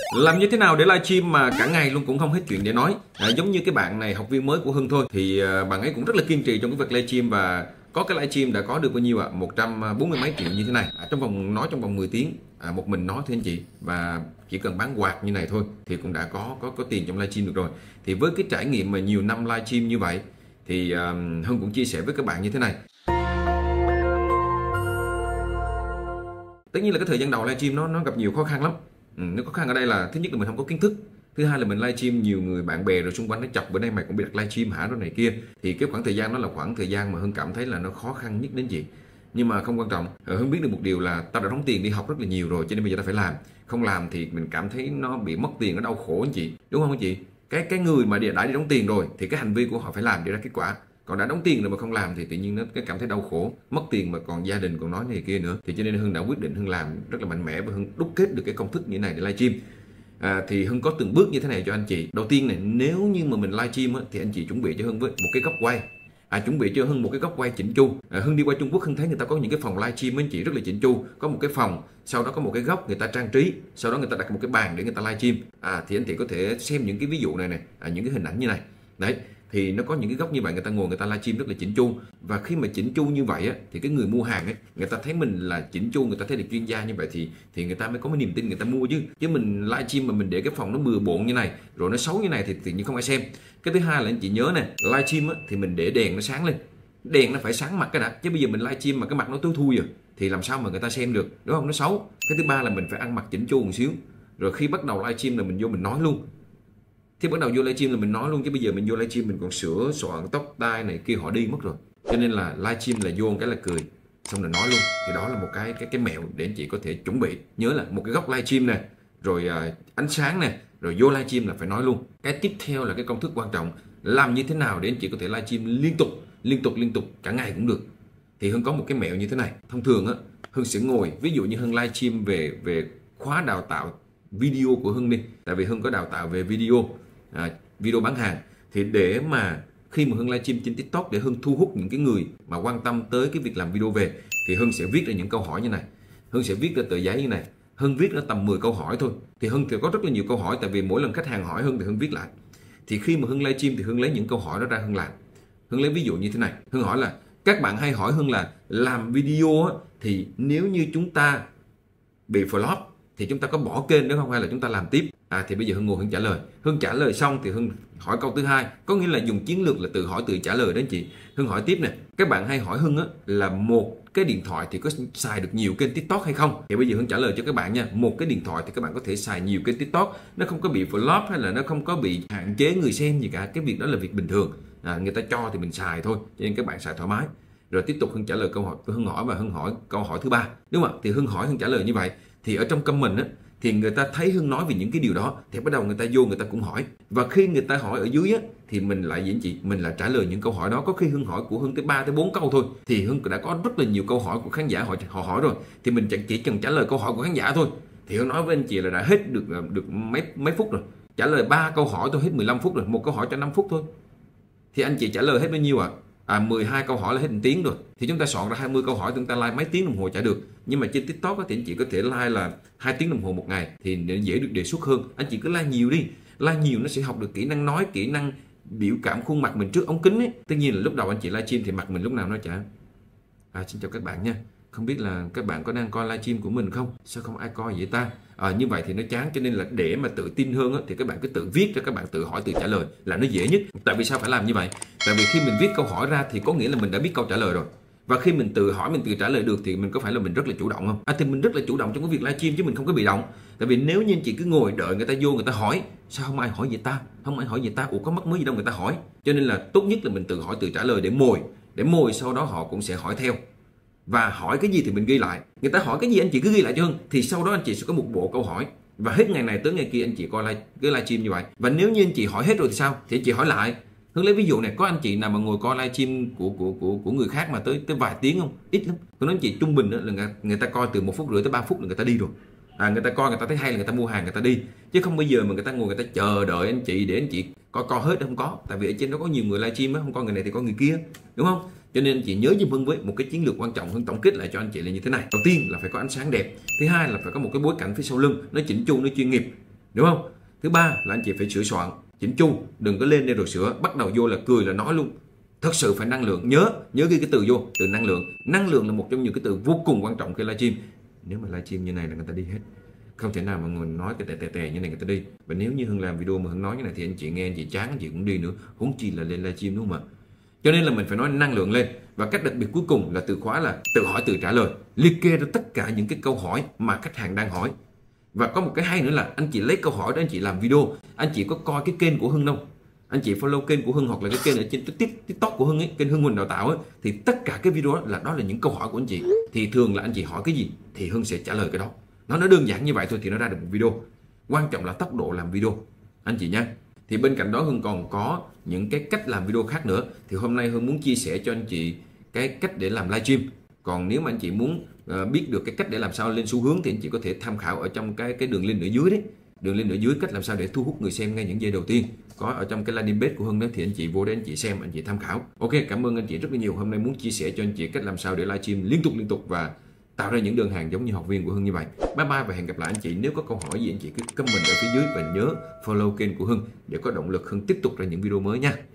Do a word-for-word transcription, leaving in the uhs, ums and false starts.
Làm như thế nào để livestream mà cả ngày luôn cũng không hết chuyện để nói? À, giống như cái bạn này, học viên mới của Hưng thôi, thì à, bạn ấy cũng rất là kiên trì trong cái việc livestream và có cái livestream đã có được bao nhiêu ạ? À? một trăm bốn mươi mấy triệu như thế này. À, trong vòng nói trong vòng mười tiếng, à, một mình nói thôi anh chị, và chỉ cần bán quạt như này thôi thì cũng đã có có có tiền trong livestream được rồi. Thì với cái trải nghiệm mà nhiều năm livestream như vậy thì à, Hưng cũng chia sẻ với các bạn như thế này. Tất nhiên là cái thời gian đầu livestream nó nó gặp nhiều khó khăn lắm. Ừ, nó khó khăn ở đây là thứ nhất là mình không có kiến thức, thứ hai là mình livestream nhiều người bạn bè rồi xung quanh nó chọc bữa nay mày cũng biết đặt livestream hả rồi này kia, thì cái khoảng thời gian đó là khoảng thời gian mà Hưng cảm thấy là nó khó khăn nhất đến chị. Nhưng mà không quan trọng, Hưng biết được một điều là tao đã đóng tiền đi học rất là nhiều rồi, cho nên bây giờ tao phải làm. Không làm thì mình cảm thấy nó bị mất tiền, nó đau khổ anh chị, đúng không anh chị? Cái cái người mà đã đi đóng tiền rồi thì cái hành vi của họ phải làm để ra kết quả. Còn đã đóng tiền rồi mà không làm thì tự nhiên nó cái cảm thấy đau khổ, mất tiền mà còn gia đình còn nói này kia nữa. Thì cho nên Hưng đã quyết định Hưng làm rất là mạnh mẽ và Hưng đúc kết được cái công thức như thế này để livestream. À, thì Hưng có từng bước như thế này cho anh chị. Đầu tiên này, nếu như mà mình livestream á, thì anh chị chuẩn bị cho Hưng với một cái góc quay. À, chuẩn bị cho Hưng một cái góc quay chỉnh chu. À, Hưng đi qua Trung Quốc Hưng thấy người ta có những cái phòng livestream anh chị rất là chỉnh chu, có một cái phòng, sau đó có một cái góc người ta trang trí, sau đó người ta đặt một cái bàn để người ta livestream. À, thì anh chị có thể xem những cái ví dụ này này, à, những cái hình ảnh như này. Đấy, thì nó có những cái góc như vậy, người ta ngồi người ta livestream rất là chỉnh chu. Và khi mà chỉnh chu như vậy á, thì cái người mua hàng ấy, người ta thấy mình là chỉnh chu, người ta thấy được chuyên gia như vậy thì thì người ta mới có cái niềm tin người ta mua chứ. Chứ mình livestream mà mình để cái phòng nó bừa bộn như này rồi nó xấu như này thì tự nhiên không ai xem. Cái thứ hai là anh chị nhớ nè, livestream á, thì mình để đèn nó sáng lên, đèn nó phải sáng mặt cái đã, chứ bây giờ mình livestream mà cái mặt nó tối thui rồi thì làm sao mà người ta xem được, đúng không? Nó xấu. Cái thứ ba là mình phải ăn mặc chỉnh chu một xíu, rồi khi bắt đầu livestream là mình vô mình nói luôn. Thì bắt đầu vô livestream là mình nói luôn, chứ bây giờ mình vô livestream mình còn sửa soạn tóc tai này kia họ đi mất rồi. Cho nên là livestream là vô một cái là cười xong rồi nói luôn. Thì đó là một cái cái cái mẹo để anh chị có thể chuẩn bị. Nhớ là một cái góc livestream nè, rồi à, ánh sáng nè, rồi vô livestream là phải nói luôn. Cái tiếp theo là cái công thức quan trọng, làm như thế nào để anh chị có thể livestream liên tục liên tục liên tục cả ngày cũng được. Thì Hưng có một cái mẹo như thế này. Thông thường á, Hưng sẽ ngồi, ví dụ như Hưng livestream về về khóa đào tạo video của Hưng đi, tại vì Hưng có đào tạo về video, à, video bán hàng. Thì để mà khi mà Hưng livestream trên TikTok để Hưng thu hút những cái người mà quan tâm tới cái việc làm video về, thì Hưng sẽ viết ra những câu hỏi như này. Hưng sẽ viết ra tờ giấy như này. Hưng viết ra tầm mười câu hỏi thôi. Thì Hưng thì có rất là nhiều câu hỏi, tại vì mỗi lần khách hàng hỏi Hưng thì Hưng viết lại. Thì khi mà Hưng livestream thì Hưng lấy những câu hỏi đó ra Hưng làm. Hưng lấy ví dụ như thế này. Hưng hỏi là các bạn hay hỏi Hưng là làm video á, thì nếu như chúng ta bị flop thì chúng ta có bỏ kênh nữa không, hay là chúng ta làm tiếp? À, thì bây giờ Hưng ngồi Hưng trả lời. Hưng trả lời xong thì Hưng hỏi câu thứ hai, có nghĩa là dùng chiến lược là tự hỏi tự trả lời đó anh chị. Hưng hỏi tiếp nè, các bạn hay hỏi Hưng á, là một cái điện thoại thì có xài được nhiều kênh TikTok hay không? Thì bây giờ Hưng trả lời cho các bạn nha. Một cái điện thoại thì các bạn có thể xài nhiều kênh TikTok, nó không có bị flop hay là nó không có bị hạn chế người xem gì cả. Cái việc đó là việc bình thường. À, người ta cho thì mình xài thôi, cho nên các bạn xài thoải mái. Rồi tiếp tục Hưng trả lời câu hỏi Hưng hỏi, và Hưng hỏi câu hỏi thứ ba, đúng không ạ? Thì Hưng hỏi Hưng trả lời như vậy. Thì ở trong comment á, thì người ta thấy Hưng nói về những cái điều đó thì bắt đầu người ta vô người ta cũng hỏi. Và khi người ta hỏi ở dưới á, thì mình lại diễn chị mình lại trả lời những câu hỏi đó. Có khi Hưng hỏi của Hưng tới ba tới bốn câu thôi thì Hưng đã có rất là nhiều câu hỏi của khán giả họ họ hỏi rồi, thì mình chỉ cần trả lời câu hỏi của khán giả thôi. Thì Hưng nói với anh chị là đã hết được được mấy mấy phút rồi. Trả lời ba câu hỏi tôi hết mười lăm phút rồi, một câu hỏi cho năm phút thôi. Thì anh chị trả lời hết bao nhiêu ạ? À? À, mười hai câu hỏi là hết một tiếng rồi. Thì chúng ta soạn ra hai mươi câu hỏi, chúng ta like mấy tiếng đồng hồ chả được. Nhưng mà trên TikTok thì anh chị có thể like là hai tiếng đồng hồ một ngày thì để dễ được đề xuất hơn. Anh chị cứ like nhiều đi. Like nhiều nó sẽ học được kỹ năng nói, kỹ năng biểu cảm khuôn mặt mình trước ống kính ấy. Tất nhiên là lúc đầu anh chị livestream thì mặt mình lúc nào nó chả. À, xin chào các bạn nha. Không biết là các bạn có đang coi livestream của mình không? Sao không ai coi vậy ta? À, như vậy thì nó chán, cho nên là để mà tự tin hơn á, thì các bạn cứ tự viết ra, các bạn tự hỏi tự trả lời là nó dễ nhất. Tại vì sao phải làm như vậy? Tại vì khi mình viết câu hỏi ra thì có nghĩa là mình đã biết câu trả lời rồi. Và khi mình tự hỏi mình tự trả lời được thì mình có phải là mình rất là chủ động không? À, thì mình rất là chủ động trong cái việc livestream chứ mình không có bị động. Tại vì nếu như anh chị cứ ngồi đợi người ta vô người ta hỏi, sao không ai hỏi vậy ta? Không ai hỏi vậy ta? Ủa có mắc mới gì đâu người ta hỏi. Cho nên là tốt nhất là mình tự hỏi tự trả lời để mồi, để mồi sau đó họ cũng sẽ hỏi theo. Và hỏi cái gì thì mình ghi lại. Người ta hỏi cái gì anh chị cứ ghi lại cho Hưng. Thì sau đó anh chị sẽ có một bộ câu hỏi. Và hết ngày này tới ngày kia anh chị coi live, cái livestream như vậy. Và nếu như anh chị hỏi hết rồi thì sao? Thì anh chị hỏi lại. Hưng lấy ví dụ này, có anh chị nào mà ngồi coi livestream của của của của người khác mà tới tới vài tiếng không? Ít lắm. Tôi nói anh chị trung bình đó là người, người ta coi từ một phút rưỡi tới ba phút là người ta đi rồi. À, người ta coi người ta thấy hay là người ta mua hàng người ta đi. Chứ không bây giờ mà người ta ngồi người ta chờ đợi anh chị để anh chị coi coi hết không có. Tại vì ở trên đó có nhiều người livestream á, không coi người này thì coi người kia, đúng không? Cho nên anh chị nhớ giùm Hưng với một cái chiến lược quan trọng. Hưng tổng kết lại cho anh chị là như thế này. Đầu tiên là phải có ánh sáng đẹp. Thứ hai là phải có một cái bối cảnh phía sau lưng nó chỉnh chu, nó chuyên nghiệp. đúng không? Thứ ba là anh chị phải sửa soạn chỉnh chu, đừng có lên đây rồi sửa, bắt đầu vô là cười là nói luôn. Thật sự phải năng lượng, nhớ nhớ ghi cái từ vô, từ năng lượng. Năng lượng là một trong những cái từ vô cùng quan trọng khi livestream. Nếu mà livestream như này là người ta đi hết, không thể nào mà người nói cái tè tè tè như này người ta đi. Và nếu như Hưng làm video mà Hưng nói như này thì anh chị nghe anh chị chán, anh chị cũng đi nữa, huống chi là lên livestream, đúng không ạ? Cho nên là mình phải nói năng lượng lên. Và cách đặc biệt cuối cùng là từ khóa là tự hỏi tự trả lời, liệt kê ra tất cả những cái câu hỏi mà khách hàng đang hỏi. Và có một cái hay nữa là anh chị lấy câu hỏi đó anh chị làm video. Anh chị có coi cái kênh của Hưng đâu, anh chị follow kênh của Hưng hoặc là cái kênh ở trên TikTok của Hưng ấy, kênh Hưng Huỳnh Đào Tạo ấy, thì tất cả cái video đó là đó là những câu hỏi của anh chị. Thì thường là anh chị hỏi cái gì thì Hưng sẽ trả lời cái đó. Nó nó đơn giản như vậy thôi thì nó ra được một video. Quan trọng là tốc độ làm video anh chị nha. Thì bên cạnh đó Hưng còn có những cái cách làm video khác nữa. Thì hôm nay Hưng muốn chia sẻ cho anh chị cái cách để làm livestream. Còn nếu mà anh chị muốn uh, biết được cái cách để làm sao lên xu hướng thì anh chị có thể tham khảo ở trong cái cái đường link ở dưới đấy. Đường link ở dưới cách làm sao để thu hút người xem ngay những giây đầu tiên. Có ở trong cái landing page của Hưng đó thì anh chị vô để anh chị xem, anh chị tham khảo. Ok, cảm ơn anh chị rất là nhiều. Hôm nay muốn chia sẻ cho anh chị cách làm sao để livestream liên tục liên tục và tạo ra những đơn hàng giống như học viên của Hưng như vậy. Bye bye và hẹn gặp lại anh chị. Nếu có câu hỏi gì anh chị cứ comment ở phía dưới và nhớ follow kênh của Hưng để có động lực Hưng tiếp tục ra những video mới nha.